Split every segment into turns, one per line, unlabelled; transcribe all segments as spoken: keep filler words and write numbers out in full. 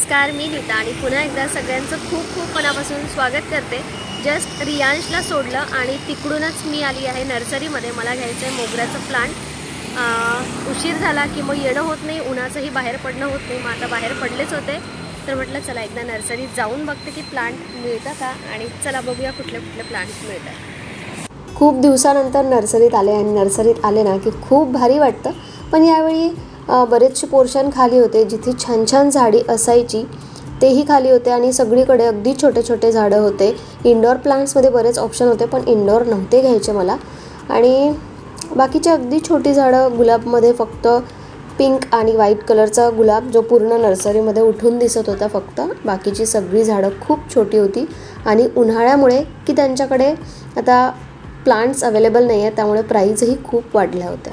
नमस्कार, मी नीता आणि पुन्हा एकदा सगळ्यांचं खूप खूप मनापासून स्वागत करते। जस्ट रियांशला सोडलं आणि तिकडूनच मी आली आहे नर्सरीमध्ये। मला घ्यायचं आहे मोगऱ्याचं प्लांट। उशीर झाला की मग येणं होत नाही, उन्हाचंही बाहेर पडणं होत नाही। मग आता बाहेर पडलेच होते तर म्हटलं चला एकदा नर्सरीत जाऊन बघते की प्लांट मिळतं का, आणि चला बघूया कुठले कुठले प्लांट्स मिळतात। खूप दिवसानंतर नर्सरीत आले आणि नर्सरीत आले ना की खूप भारी वाटतं। पण यावेळी बरेचसे पोर्शन खाली होते, जिथे छान छान झाडी असायची तेही खाली होते आणि सगळीकडे अगदी छोटे छोटे झाडं होते। इंडोर प्लांट्समध्ये बरेच ऑप्शन होते पण इंडोर नव्हते घ्यायचे मला। आणि बाकीचे अगदी छोटी झाडं, गुलाबमध्ये फक्त पिंक आणि व्हाईट कलरचा गुलाब जो पूर्ण नर्सरीमध्ये उठून दिसत होता फक्त। बाकीची सगळी झाडं खूप छोटी होती आणि उन्हाळ्यामुळे की त्यांच्याकडे आता प्लांट्स अवेलेबल नाही आहेत त्यामुळे प्राईसही खूप वाढल्या होत्या।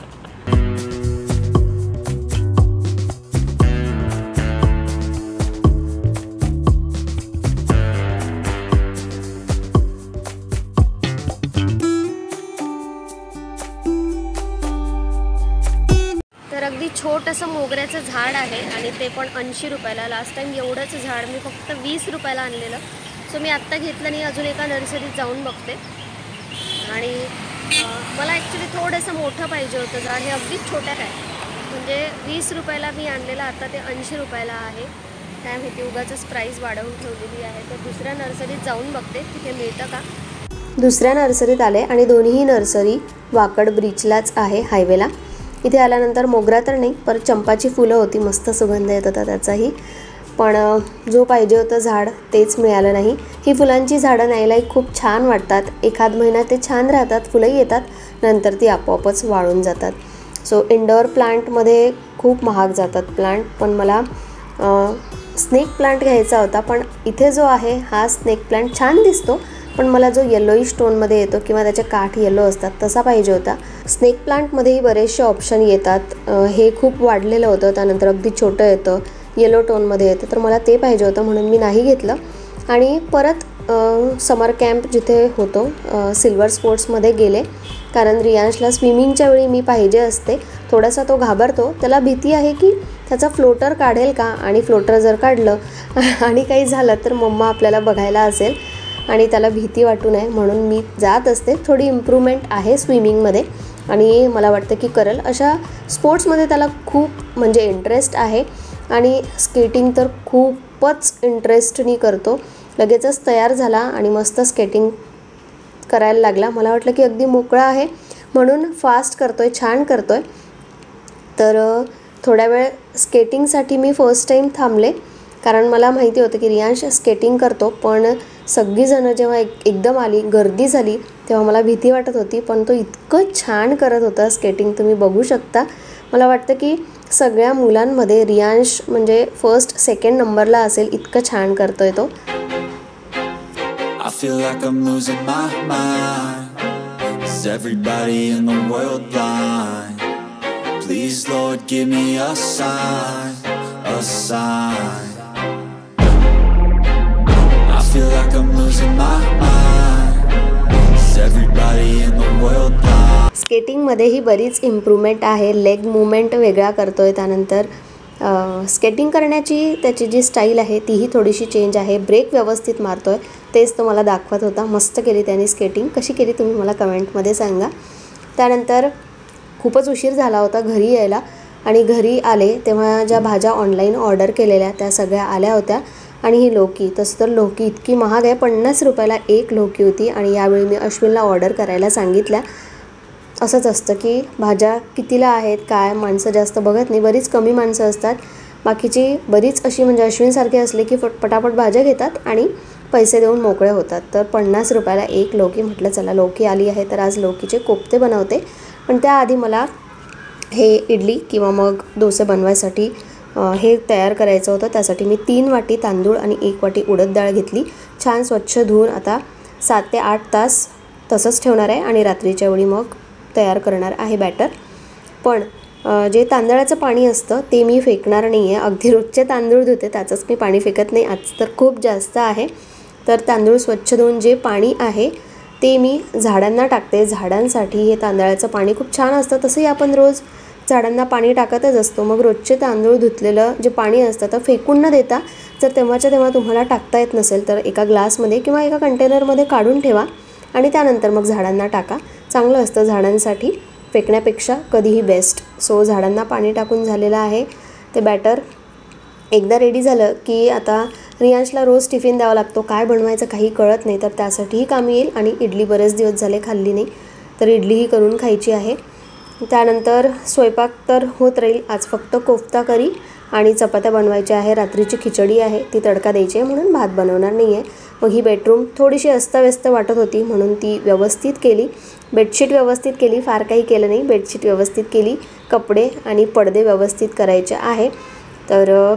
तर अगदी छोटंसं मोगऱ्याचं झाड आहे आणि ते पण ऐंशी रुपयाला। लास्ट टाइम एवढंच झाड मी फक्त वीस रुपयाला आणलेलं। सो मी आत्ता घेतलं नाही, अजून एका नर्सरीत जाऊन बघते। आणि मला ॲक्च्युली थोडंसं मोठं पाहिजे होतं झाड, हे अगदी छोट्या काय म्हणजे वीस रुपयाला मी आणलेलं, आता ते ऐंशी रुपयाला आहे। काय माहिती उगाचच प्राईस वाढवून ठेवलेली आहे। तर दुसऱ्या नर्सरीत जाऊन बघते तिथे मिळतं का। दुसऱ्या नर्सरीत आले आणि दोन्ही नर्सरी वाकड ब्रिजलाच आहे, हायवेला। इथे आल्यानंतर मोगरा तर नाही पर चंपाची फुलं होती, मस्त सुगंध येत होता त्याचाही। पण जो पाहिजे होतं झाड तेच मिळालं नाही। ही फुलांची झाडं न्यायलाही खूप छान वाटतात, एखाद महिना ते छान राहतात, फुलंही येतात, नंतर ती आपोआपच वाळून जातात। सो इंडोर प्लांटमध्ये खूप महाग जातात प्लांट। पण मला स्नेक प्लांट घ्यायचा होता, पण इथे जो आहे हा स्नेक प्लांट छान दिसतो पण मला जो येलोइश टोनमध्ये येतो किंवा त्याचे काठ येलो असतात तसा पाहिजे होता। स्नेक प्लांटमध्येही बरेचसे ऑप्शन येतात, हे खूप वाढलेलं होतं, त्यानंतर अगदी छोटं येतं, येलो टोनमध्ये येतं, तर मला ते पाहिजे होतं म्हणून मी नाही घेतलं। आणि परत समर कॅम्प जिथे होतो सिल्वर स्पोर्ट्समध्ये गेले, कारण रियांशला स्विमिंगच्या वेळी मी पाहिजे असते। थोडासा तो घाबरतो, त्याला भीती आहे की त्याचा फ्लोटर काढेल का, आणि फ्लोटर जर काढलं आणि काही झालं तर मम्मा आपल्याला बघायला असेल आणि त्याला भीती वाटू नये म्हणून मी जात असते। थोडी इम्प्रूव्हमेंट आहे स्विमिंगमध्ये आणि मला वाटतं की करेल। अशा स्पोर्ट्समध्ये त्याला खूप म्हणजे इंटरेस्ट आहे आणि स्केटिंग तर खूपच इंटरेस्टनी करतो। लगेचच तयार झाला आणि मस्त स्केटिंग करायला लागला। मला वाटलं की अगदी मोकळा आहे म्हणून फास्ट करतोय, छान करतोय। तर थोड्या वेळ स्केटिंगसाठी मी फर्स्ट टाईम थांबले, कारण मला माहिती होतं की रियांश स्केटिंग करतो। पण सगळीजणं जेव्हा एक एकदम आली, गर्दी झाली, तेव्हा मला भीती वाटत होती, पण तो इतकं छान करत होता स्केटिंग, तुम्ही बघू शकता। मला वाटतं की सगळ्या मुलांमध्ये रियांश म्हणजे फर्स्ट सेकंड नंबरला असेल, इतकं छान करतोय तो।
I feel like I'm losing my mind. Is everybody in the world blind? Please Lord give me a sign, a sign. I feel like I'm losing my mind. Is everybody in the world blind?
स्केटिंगमध्येही बरीच improvement आहे, leg movement वेगळा करतोय, त्यानंतर skating करण्याची त्याची जी style आहे तीही थोडीशी चेंज आहे, ब्रेक व्यवस्थित मारतोय, तेच तो मला दाखवत होता। मस्त केली त्याने स्केटिंग, कशी केली तुम्ही मला कमेंटमध्ये सांगा। त्यानंतर खूपच उशीर झाला होता घरी यायला आणि घरी आले तेव्हा ज्या भाज्या ऑनलाईन ऑर्डर केलेल्या त्या सगळ्या आल्या होत्या। आणि ही लौकी, तसं तर लौकी इतकी महाग आहे, पन्नास रुपयाला एक लौकी होती। आणि यावेळी मी अश्विनला ऑर्डर करायला सांगितल्या। असंच असतं की भाज्या कितीला आहेत काय माणसं जास्त बघत नाही, बरीच कमी माणसं असतात, बाकीची बरीच अशी म्हणजे अश्विनसारखे असले की फट पटापट भाज्या घेतात आणि पैसे देऊन मोकळे होतात। तर पन्नास रुपयाला एक लौकी, म्हटलं चला लौकी आली आहे तर आज लौकीचे कोफ्ते बनवते। पण त्याआधी मला हे इडली किंवा मग डोसे बनवायसाठी हे तयार करायचं होतं। त्यासाठी मी तीन वाटी तांदूळ आणि एक वाटी उडद डाळ घेतली, छान स्वच्छ धुवून आता सात ते आठ तास तसंच ठेवणार आहे आणि रात्रीच्या वेळी मग तयार करणार आहे बॅटर। पण जे तांदळाचं पाणी असतं ते मी फेकणार नाही आहे, अगदी रोजचे तांदूळ धुते त्याचंच मी पाणी फेकत नाही, आज तर खूप जास्त आहे। तर तांदूळ स्वच्छ धुवून जे पाणी आहे ते मी झाडांना टाकते। झाडांसाठी हे तांदळाचं पाणी खूप छान असतं, तसंही आपण रोज झाडांना पाणी टाकतच असतो. मग रोजचे तांदूळ धुतलेलं जे पाणी असतं तर फेकून न देता जर तेव्हाच्या तेव्हा तुम्हाला टाकता येत नसेल तर एका ग्लासमध्ये किंवा एका कंटेनरमध्ये काढून ठेवा आणि त्यानंतर मग झाडांना टाका. चांगलं असतं झाडांसाठी, फेकण्यापेक्षा कधीही बेस्ट. सो झाडांना पाणी टाकून झालेलं आहे ते बॅटर. एकदा रेडी झालं की आता रियांशला रोज टिफिन द्यावा लागतो. काय बनवायचं काही कळत नाही, तर त्यासाठीही कामी येईल. आणि इडली बरेच दिवस झाले खाल्ली नाही, तर इडलीही करून खायची आहे. त्यानंतर स्वयंपाक तर होत राहील. आज फक्त कोफ्ता करी आणि चपात्या बनवायच्या आहे. रात्रीची खिचडी आहे ती तडका द्यायची आहे म्हणून भात बनवणार नाही आहे. मग ही बेडरूम थोडीशी अस्ताव्यस्त वाटत होती म्हणून ती व्यवस्थित केली. बेडशीट व्यवस्थित केली, फार काही केलं नाही. बेडशीट व्यवस्थित केली, कपडे आणि पडदे व्यवस्थित करायचे आहे तर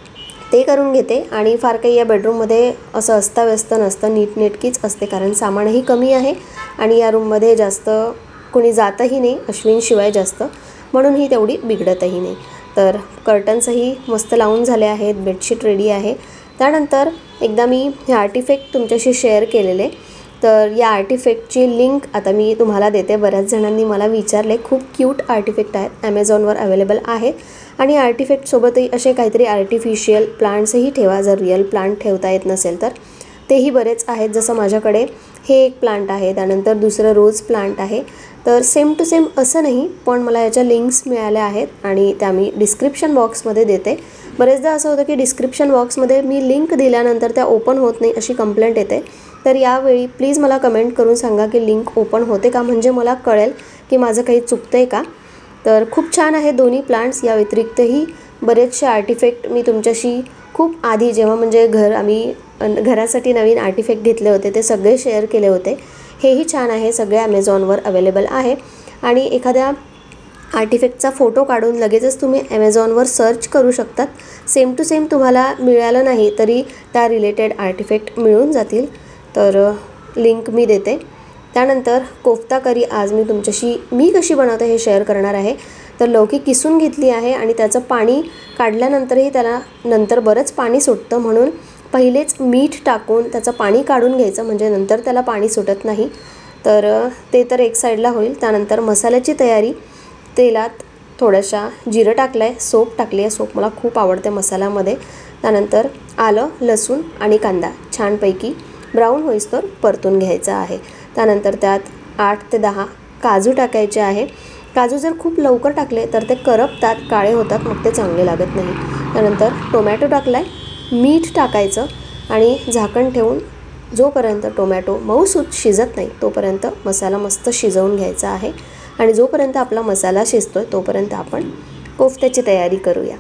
ते करून घेते. आणि फार काही या बेडरूममध्ये असं अस्ताव्यस्त नसतं, नीटनेटकीच असते कारण सामानही कमी आहे आणि या रूममध्ये जास्त कोणी जातही नाही अश्विनशिवाय जास्त, म्हणून ही तेवढी बिघडतही नाही. तर कर्टन्सही मस्त लावून झाले आहेत, बेडशीट रेडी आहे. त्यानंतर एकदा मी हे आर्टिफॅक्ट तुमच्याशी शेअर केलेले, तर या आर्टिफॅक्टची लिंक आता मी तुम्हाला देते. बऱ्याच जणांनी मला विचारले, खूप क्यूट आर्टिफॅक्ट आहेत, ॲमेझॉनवर अवेलेबल आहेत. आणि आर्टिफॅक्टसोबतही असे काहीतरी आर्टिफिशियल प्लांट्सही ठेवा जर रिअल प्लांट ठेवता येत नसेल तर. तेही बरेच आहेत, जसं माझ्याकडे हे एक प्लांट आहे, त्यानंतर दुसरं रोज प्लांट आहे. तर सेम टू सेम असं नाही, पण मला याच्या लिंक्स मिळाल्या आहेत आणि त्या मी डिस्क्रिप्शन बॉक्समध्ये देते. बरेचदा असं होतं की डिस्क्रिप्शन बॉक्समध्ये मी लिंक दिल्यानंतर त्या ओपन होत नाही अशी कंप्लेंट येते. तर यावेळी प्लीज मला कमेंट करून सांगा की लिंक ओपन होते का, म्हणजे मला कळेल की माझं काही चुकतं आहे का. तर खूप छान आहे दोन्ही प्लांट्स. या व्यतिरिक्तही बरेचसे आर्टिफॅक्ट मी तुमच्याशी खूप आधी जेव्हा म्हणजे घर आम्ही घरासाठी नवीन आर्टिफॅक्ट घेतले होते ते सगळे शेअर केले होते. हेही छान आहे, सगळे ॲमेझॉनवर अवेलेबल आहे. आणि एखाद्या आर्टिफॅक्टचा फोटो काढून लगेचच तुम्ही ॲमेझॉनवर सर्च करू शकतात. सेम टू सेम तुम्हाला मिळालं नाही तरी त्या रिलेटेड आर्टिफॅक्ट मिळून जातील. तर लिंक मी देते. त्यानंतर कोफ्ता करी आज मी तुमच्याशी मी कशी बनवते हे शेअर करणार आहे. तर लौकी किसून घेतली आहे आणि त्याचं पाणी काढल्यानंतरही त्याला नंतर बरंच पाणी सुटतं, म्हणून पहिलेच मीठ टाकून त्याचं पाणी काढून घ्यायचं, म्हणजे नंतर त्याला पाणी सुटत नाही. तर ते तर एक साईडला होईल. त्यानंतर मसाल्याची तयारी. तेलात थोडंशा जिरं टाकलं आहे, सोप टाकली आहे. सोप मला खूप आवडते मसाल्यामध्ये. त्यानंतर आलं, लसूण आणि कांदा छानपैकी ब्राऊन होईस्तोवर परतून घ्यायचा आहे. त्यानंतर त्यात आठ ते दहा काजू टाकायचे आहे. काजू जर खूप लवकर टाकले तर ते करपतात, काळे होतात, मग ते चांगले लागत नाही. त्यानंतर टोमॅटो टाकला आहे, मीठ टाकायचं आणि झाकण ठेवून जोपर्यंत टोमॅटो मऊसूत शिजत नाही तोपर्यंत मसाला मस्त शिजवून घ्यायचा आहे. आणि जोपर्यंत आपला मसाला शिजतो आहे तोपर्यंत आपण कोफ्त्याची तयारी करूया.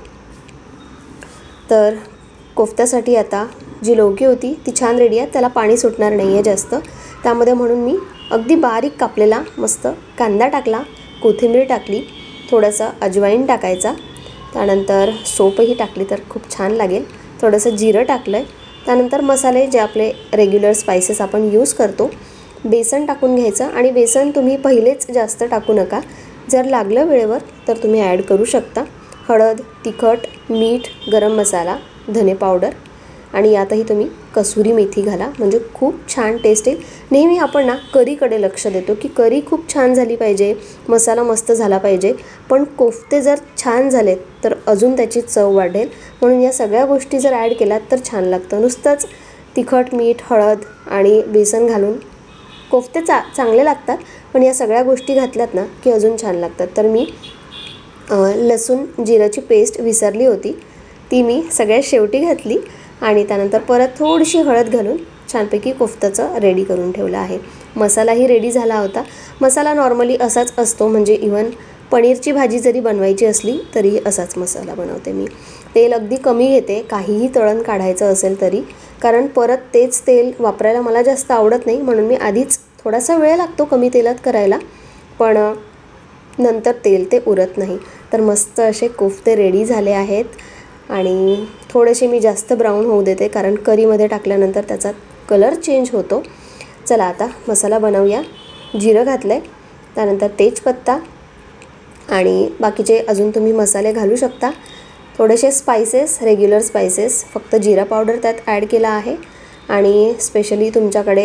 तर कोफ्त्यासाठी आता जी लौकी होती ती छान रेडी आहे, त्याला पाणी सुटणार नाही आहे जास्त. त्यामध्ये म्हणून मी अगदी बारीक कापलेला मस्त कांदा टाकला, कोथिंबीर टाकली, थोडंसं अजवाईन टाकायचा. त्यानंतर सोपही टाकली तर खूप छान लागेल. थोडंसं जिरं टाकलं आहे. त्यानंतर मसाले जे आपले रेग्युलर स्पायसेस आपण यूज करतो, बेसन टाकून घ्यायचं. आणि बेसन तुम्ही पहिलेच जास्त टाकू नका, जर लागलं वेळेवर तर तुम्ही ॲड करू शकता. हळद, तिखट, मीठ, गरम मसाला, धने पावडर आणि यातही तुम्ही कसुरी मेथी घाला, म्हणजे खूप छान टेस्ट येईल. नेहमी आपण ना करीकडे लक्ष देतो की करी खूप छान झाली पाहिजे, मसाला मस्त झाला पाहिजे, पण कोफ्ते जर छान झालेत तर अजून त्याची चव वाढेल. म्हणून या सगळ्या गोष्टी जर ॲड केल्यात तर छान लागतं. नुसतंच तिखट, मीठ, हळद आणि बेसन घालून कोफ्ते चा चांगले लागतात, पण या सगळ्या गोष्टी घातल्यात ना की अजून छान लागतात. तर मी लसूण जिऱ्याची पेस्ट विसरली होती, ती मी सगळ्यात शेवटी घातली आणि त्यानंतर परत थोडीशी हळद घालून छानपैकी कोफ्त्याचं रेडी करून ठेवलं आहे. मसालाही रेडी झाला होता. मसाला नॉर्मली असाच असतो, म्हणजे इव्हन पनीरची भाजी जरी बनवायची असली तरी असाच मसाला बनवते मी. तेल अगदी कमी घेते काहीही तळण काढायचं असेल तरी, कारण परत तेच तेल वापरायला मला जास्त आवडत नाही, म्हणून मी आधीच थोडासा वेळ लागतो कमी तेलात करायला, पण नंतर तेल ते उरत नाही. तर मस्त असे कोफ्ते रेडी झाले आहेत आणि थोडेसे मी जास्त ब्राऊन होऊ देते कारण करीमध्ये टाकल्यानंतर त्याचा कलर चेंज होतो. चला आता मसाला बनवूया. जिरं घातलं आहे, त्यानंतर तेजपत्ता आणि बाकीचे अजून तुम्ही मसाले घालू शकता. थोडेसे स्पायसेस, रेग्युलर स्पायसेस, फक्त जिरा पावडर त्यात ॲड केला आहे आणि स्पेशली तुमच्याकडे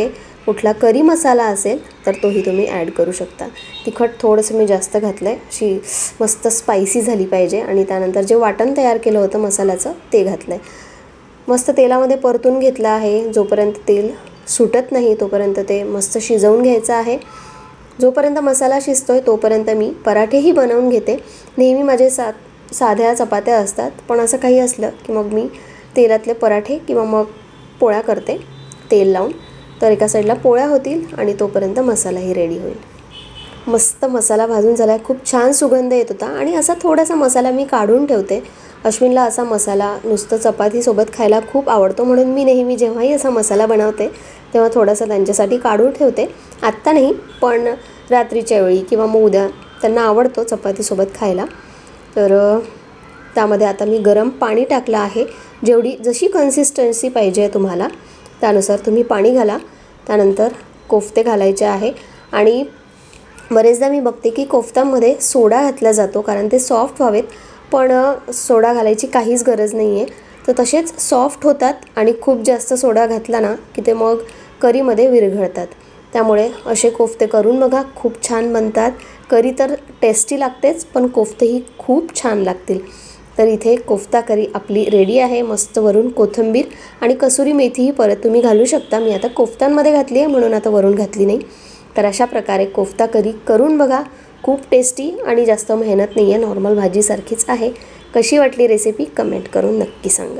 कुठला करी मसाला असेल तर तोही तुम्ही ॲड करू शकता. तिखट थोडंसं मी जास्त घातलं आहे, अशी मस्त स्पायसी झाली पाहिजे. आणि त्यानंतर जे वाटण तयार केलं होतं मसाल्याचं ते घातलं आहे. मस्त तेलामध्ये परतून घेतलं आहे. जोपर्यंत तेल सुटत नाही तोपर्यंत ते मस्त शिजवून घ्यायचं आहे. जोपर्यंत मसाला शिजतो आहे तोपर्यंत मी पराठेही बनवून घेते. नेहमी माझे सा साध्या चपात्या असतात, पण असं काही असलं की मग मी तेलातले पराठे किंवा मग पोळ्या करते तेल लावून. तर एका साईडला पोळ्या होतील आणि तोपर्यंत मसालाही रेडी होईल. मस्त मसाला भाजून झाला आहे. खूप छान सुगंध येत होता. आणि असा थोडासा मसाला मी काढून ठेवते. अश्विनला असा मसाला नुसतं चपातीसोबत खायला खूप आवडतो, म्हणून मी नेहमी जेव्हाही असा मसाला बनवते तेव्हा थोडासा त्यांच्यासाठी काढून ठेवते. आत्ता नाही, पण रात्रीच्या वेळी किंवा मग उद्या त्यांना आवडतो चपातीसोबत खायला. तर त्यामध्ये आता मी गरम पाणी टाकलं आहे. जेवढी जशी कन्सिस्टन्सी पाहिजे आहे तुम्हाला त्यानुसार तुम्ही पाणी घाला. त्यानंतर कोफ्ते घालायचे आहे. आणि बरेचदा मी बघते की कोफ्त्यांमध्ये सोडा घातला जातो कारण ते सॉफ्ट व्हावेत, पण सोडा घालायची काहीच गरज नाही आहे. तर तसेच सॉफ्ट होतात आणि खूप जास्त सोडा घातला ना की ते मग करीमध्ये विरघळतात. त्यामुळे असे कोफ्ते करून बघा, खूप छान बनतात. करी तर टेस्टी लागतेच, पण कोफ्तेही खूप छान लागतील. तर इथे कोफ्ता करी आपली रेडी आहे. मस्त वरून कोथिंबीर आणि कसुरी मेथीही परत तुम्ही घालू शकता. मी आता कोफ्त्यांमध्ये घातली आहे म्हणून आता वरून घातली नाही. तर अशा प्रकारे कोफ्ता करी करून बघा, खूप टेस्टी आणि जास्त मेहनत नाही आहे, नॉर्मल भाजीसारखीच आहे. कशी वाटली रेसिपी कमेंट करून नक्की सांगा.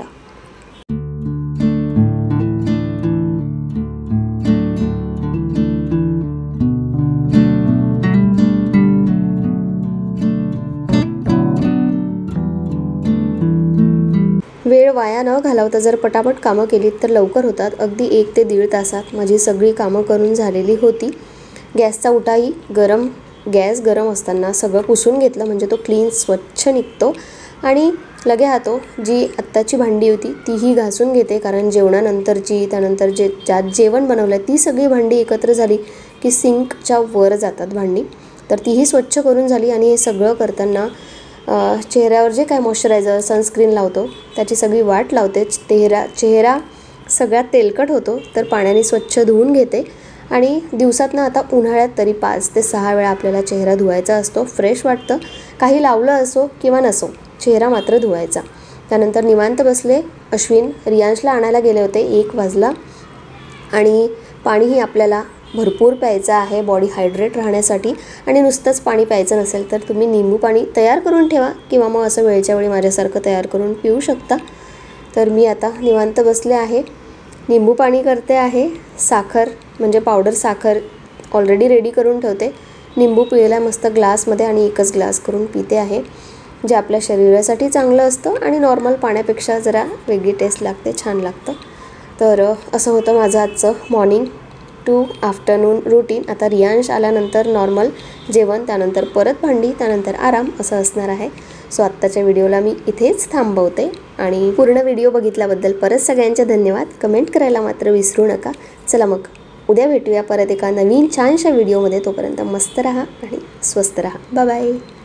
वेळ वाया न घालवता जर पटापट कामं केलीत तर लवकर होतात. अगदी एक ते दीड तासात माझी सगळी कामं करून झालेली होती. गॅसचा उठाही गरम गॅस गरम असताना सगळं पुसून घेतलं म्हणजे तो क्लीन स्वच्छ निघतो. आणि लगे हातो जी आत्ताची भांडी होती तीही घासून घेते, कारण जेवणानंतरची त्यानंतर जे ज्यात जेवण बनवलं आहे ती सगळी भांडी एकत्र झाली की सिंकच्या वर जातात भांडी. तर तीही स्वच्छ करून झाली. आणि हे सगळं करताना चेहऱ्यावर जे काय मॉइश्चरायझर सनस्क्रीन लावतो त्याची सगळी वाट लावते. चेहरा चेहरा सगळ्यात तेलकट होतो तर पाण्याने स्वच्छ धुवून घेते. आणि दिवसातनं आता उन्हाळ्यात तरी पाच ते सहा वेळा आपल्याला चेहरा धुवायचा असतो. फ्रेश वाटतं, काही लावलं असो किंवा नसो, चेहरा मात्र धुवायचा. त्यानंतर निवांत बसले. अश्विन रियांशला आणायला गेले होते, एक वाजला. आणि पाणीही आपल्याला भरपूर प्यायचं आहे बॉडी हायड्रेट राहण्यासाठी. आणि नुसतंच पाणी प्यायचं नसेल तर तुम्ही निंबू पाणी तयार करून ठेवा किंवा मग असं वेळच्या वेळी माझ्यासारखं तयार करून पिऊ शकता. तर मी आता निवांत बसले आहे, निंबू पाणी करते आहे. साखर म्हणजे पावडर साखर ऑलरेडी रेडी करून ठेवते. निंबू पिळेला मस्त ग्लासमध्ये आणि एकच ग्लास करून पिते आहे, जे आपल्या शरीरासाठी चांगलं असतं आणि नॉर्मल पाण्यापेक्षा जरा वेगळी टेस्ट लागते, छान लागतं. तर असं होतं माझं आजचं मॉर्निंग टू आफ्टरनून रुटीन. आता रियांश आल्यानंतर नॉर्मल जेवण, त्यानंतर परत भांडी, त्यानंतर आराम असं असणार आहे. सो आत्ताच्या व्हिडिओला मी इथेच थांबवते. आणि पूर्ण व्हिडिओ बघितल्याबद्दल परत सगळ्यांचे धन्यवाद. कमेंट करायला मात्र विसरू नका. चला मग उद्या भेटूया परत एका नवीन छानशा व्हिडिओमध्ये. तोपर्यंत मस्त राहा आणि स्वस्त राहा. Bye bye.